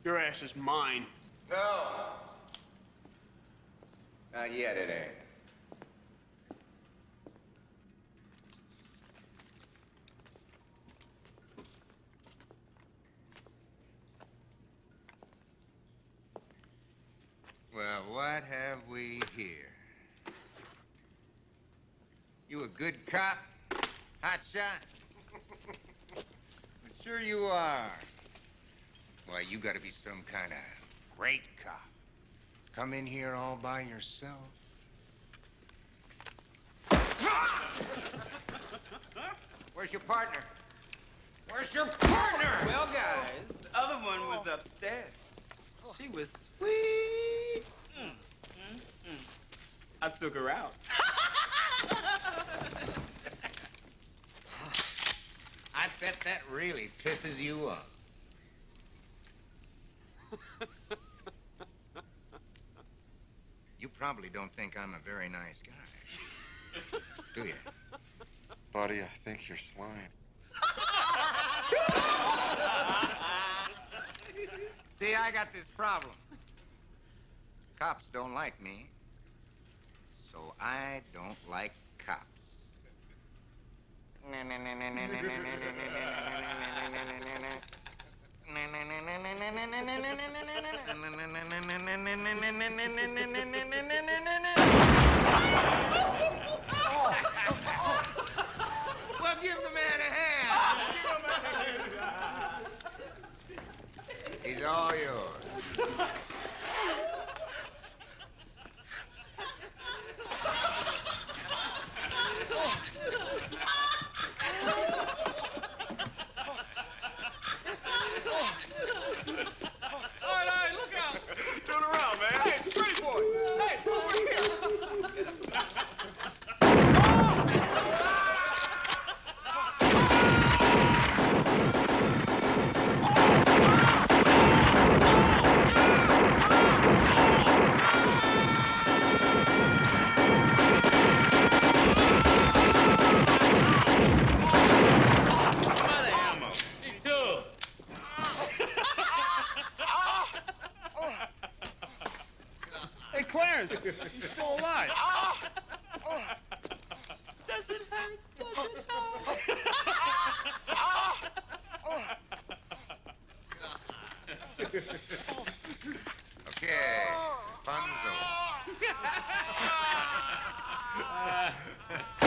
Your ass is mine. No. Not yet, it ain't. Well, what have we here? You a good cop? Hot shot? Sure you are. Why, you gotta be some kind of great cop. Come in here all by yourself. Where's your partner? Where's your partner? Well, guys, the other one was upstairs. She was sweet. I took her out. I bet that really pisses you off. You probably don't think I'm a very nice guy, do you? Buddy, I think you're slime. See, I got this problem. Cops don't like me, so I don't like cops. Well, give the man a hand. He's all yours. All right, look out! Turn around, man. Hey, pretty boy. Hey, over here. Hey, Clarence, he's still alive. Does it hurt? Does it hurt? Okay, fun's over.